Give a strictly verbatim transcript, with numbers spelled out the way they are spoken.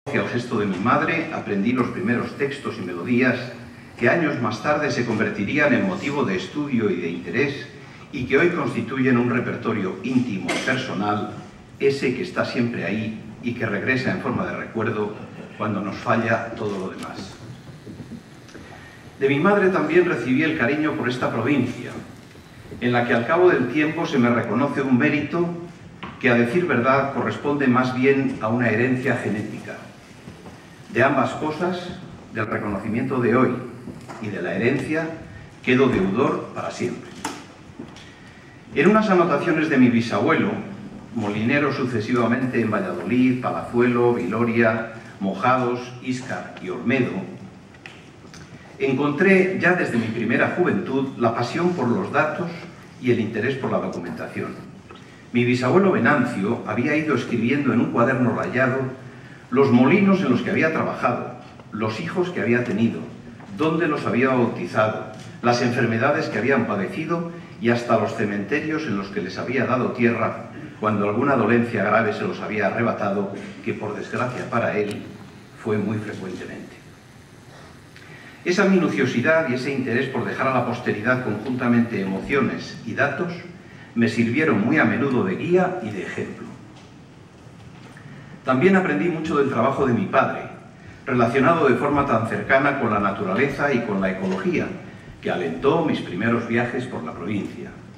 Hacia el gesto de mi madre aprendí los primeros textos y melodías que años más tarde se convertirían en motivo de estudio y de interés y que hoy constituyen un repertorio íntimo y personal, ese que está siempre ahí y que regresa en forma de recuerdo cuando nos falla todo lo demás. De mi madre también recibí el cariño por esta provincia, en la que al cabo del tiempo se me reconoce un mérito que, a decir verdad, corresponde más bien a una herencia genética. De ambas cosas, del reconocimiento de hoy y de la herencia, quedo deudor para siempre. En unas anotaciones de mi bisabuelo, molinero sucesivamente en Valladolid, Palazuelo, Viloria, Mojados, Íscar y Olmedo, encontré ya desde mi primera juventud la pasión por los datos y el interés por la documentación. Mi bisabuelo Venancio había ido escribiendo en un cuaderno rayado los molinos en los que había trabajado, los hijos que había tenido, dónde los había bautizado, las enfermedades que habían padecido y hasta los cementerios en los que les había dado tierra cuando alguna dolencia grave se los había arrebatado, que por desgracia para él fue muy frecuentemente. Esa minuciosidad y ese interés por dejar a la posteridad conjuntamente emociones y datos me sirvieron muy a menudo de guía y de ejemplo. También aprendí mucho del trabajo de mi padre, relacionado de forma tan cercana con la naturaleza y con la ecología, que alentó mis primeros viajes por la provincia.